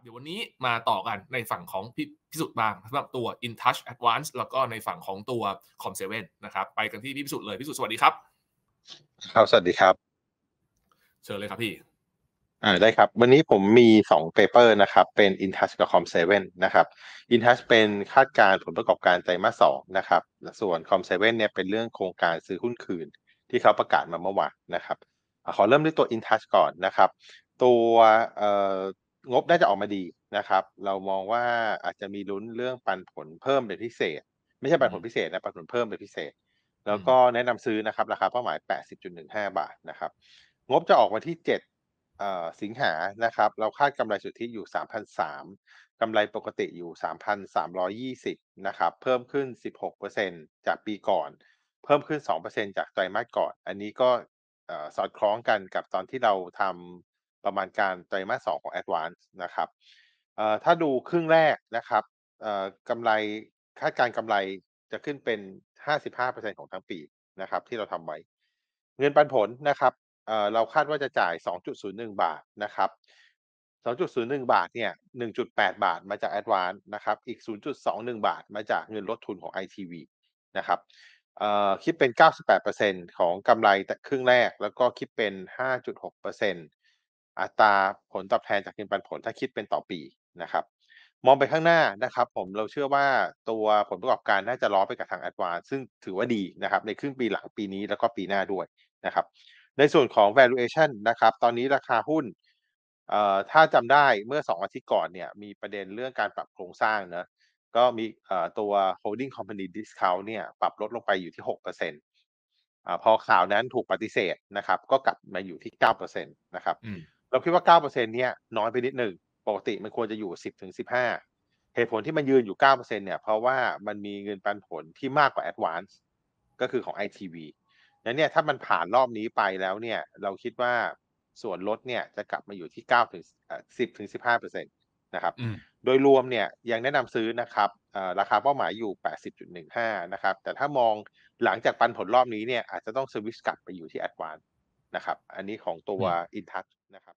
เดี๋ยววันนี้มาต่อกันในฝั่งของพิสุทธิ์บ้างสำหรับตัว InTouch Advance แล้วก็ในฝั่งของตัว Com7 นะครับไปกันที่พี่พิสุทธิ์เลยพิสุทธิ์สวัสดีครับครับสวัสดีครับเชิญเลยครับพี่ได้ครับวันนี้ผมมี2 paper นะครับเป็น InTouch กับ Com7 นะครับ InTouch เป็นคาดการณ์ผลประกอบการไตรมาส 2นะครับส่วน Com7 เนี่ยเป็นเรื่องโครงการซื้อหุ้นคืนที่เขาประกาศมาเมื่อวานนะครับขอเริ่มด้วยตัว InTouch ก่อนนะครับตัวงบน่าจะออกมาดีนะครับเรามองว่าอาจจะมีลุ้นเรื่องปันผลเพิ่มเป็นพิเศษไม่ใช่ปันผลพิเศษนะปันผลเพิ่มเป็นพิเศษแล้วก็แนะนำซื้อนะครับราคาเป้าหมาย 80.15 บาทนะครับงบจะออกมาที่7สิงหานะครับเราคาดกำไรสุทธิอยู่ 3,300 กำไรปกติอยู่ 3,320 นะครับเพิ่มขึ้น 16% จากปีก่อนเพิ่มขึ้น 2% จากไตรมาสก่อนอันนี้ก็สอดคล้องกันกับตอนที่เราทำประมาณการไตรมาส 2ของ Advance นะครับถ้าดูครึ่งแรกนะครับกำไรคาดการกำไรจะขึ้นเป็น 55% ของทั้งปีนะครับที่เราทำไว้เงินปันผลนะครับเราคาดว่าจะจ่าย 2.01 บาทนะครับ 2.01 บาทเนี่ย 1.8 บาทมาจาก Advance นะครับอีก 0.21 บาทมาจากเงินลดทุนของ ITV นะครับคิดเป็น 98% ของกำไรแต่ครึ่งแรกแล้วก็คิดเป็น 5.6% อัตราผลตอบแทนจากเงินปันผลถ้าคิดเป็นต่อปีนะครับมองไปข้างหน้านะครับเราเชื่อว่าตัวผลประกอบการน่าจะล้อไปกับทาง Advance ซึ่งถือว่าดีนะครับในครึ่งปีหลังปีนี้แล้วก็ปีหน้าด้วยนะครับในส่วนของ valuation นะครับตอนนี้ราคาหุ้นถ้าจำได้เมื่อ2อาทิตย์ก่อนเนี่ยมีประเด็นเรื่องการปรับโครงสร้างเนอะก็มีตัว holding company discount เนี่ยปรับลดลงไปอยู่ที่ 6%พอข่าวนั้นถูกปฏิเสธนะครับก็กลับมาอยู่ที่ 9% นะครับเราคิดว่า 9% เนี่ยน้อยไปนิดหนึ่งปกติมันควรจะอยู่ 10-15 เหตุผลที่มันยืนอยู่ 9% เนี่ยเพราะว่ามันมีเงินปันผลที่มากกว่า Advance ก็คือของ ITV นั้นเนี่ยถ้ามันผ่านรอบนี้ไปแล้วเนี่ยเราคิดว่าส่วนลดเนี่ยจะกลับมาอยู่ที่10-15% นะครับโดยรวมเนี่ยยังแนะนำซื้อนะครับราคาเป้าหมายอยู่ 80.15 นะครับแต่ถ้ามองหลังจากปันผลรอบนี้เนี่ยอาจจะต้องสวิชกลับไปอยู่ที่ Advance นะครับอันนี้ของตัว InTouch นะครับ